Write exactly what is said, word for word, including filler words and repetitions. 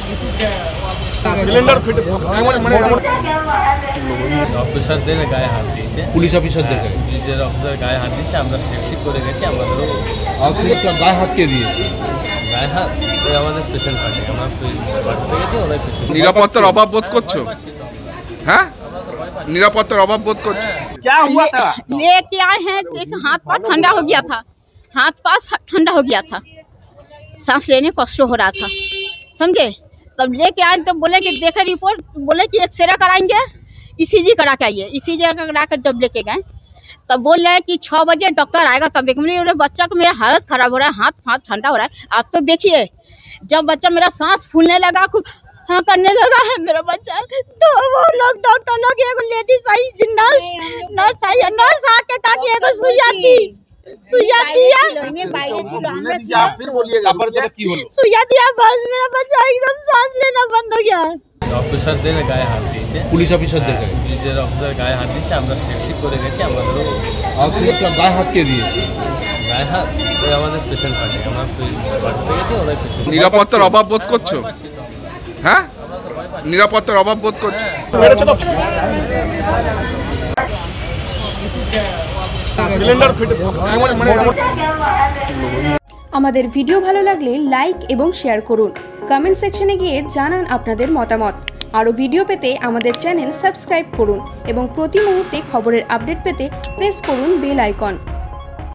Cylinder ফেটে মানে অফিসারদের গায়ে হাত দিয়েছে, পুলিশ অফিসারদের পুলিশের অফিসার গায়ে হাত দিয়েছে। আমরা সেফটি করে গেছি। আমাদেরও অফিসারটা গায়ে হাত কে দিয়েছে? গায়ে হাত ওই আমাদের পেশেন্ট পার্টি, আমরা বাড়িতে গেছি, ওরাই পেশেন্ট। নিরাপত্তার অভাব বোধ করছো? হ্যাঁ, निरापत्ता अभाव बोध कर। क्या हुआ था? लेके आए हैं, जैसे हाथ पाँव ठंडा हो गया था, हाथ पाँव ठंडा हो गया था, सांस लेने कष्ट हो रहा था, समझे। तब लेके आए तो बोले कि देखे रिपोर्ट, बोले कि एक्सरे कराएंगे, ईसीजी करा के आइए। ईसीजी करा कर जब लेके गए तब बोल रहे हैं कि छः बजे डॉक्टर आएगा। तब एक मिनट, बच्चा को मेरा हालत खराब हो रहा है, हाथ हाथ ठंडा हो रहा है। आप तो देखिए, जब बच्चा मेरा सांस फूलने लगा, हाँ करने लगा है मेरा बच्चा, तो वो लोग डॉक्टर लोग एक लेडीज आई, नर्स नर्स आई, नर्स आके ताकि एक सुइया दी सुइया दिया सुइया दिया, बस मेरा बच्चा एकदम सांस लेना बंद हो गया। অফিসারদের গায়ে হাত দিয়েছে, পুলিশ অফিসারদের পুলিশের অফিসার গায়ে হাত দিয়েছে। আমরা সেফটি করে গেছি। আমাদেরও অফিসারটা গায়ে হাত কে দিয়েছে? গায়ে হাত ওই আমাদের পেশেন্ট পার্টি, আমরা বাড়িতে গেছি, ওরাই পেশেন্ট। নিরাপত্তার অভাব বোধ করছো? হ্যাঁ, নিরাপত্তার অভাব বোধ করছো? আমাদের ভিডিও ভালো লাগলে লাইক এবং শেয়ার করুন। কমেন্ট সেকশনে গিয়ে জানান আপনাদের মতামত। আরও ভিডিও পেতে আমাদের চ্যানেল সাবস্ক্রাইব করুন এবং প্রতি মুহূর্তে খবরের আপডেট পেতে প্রেস করুন বেল আইকন।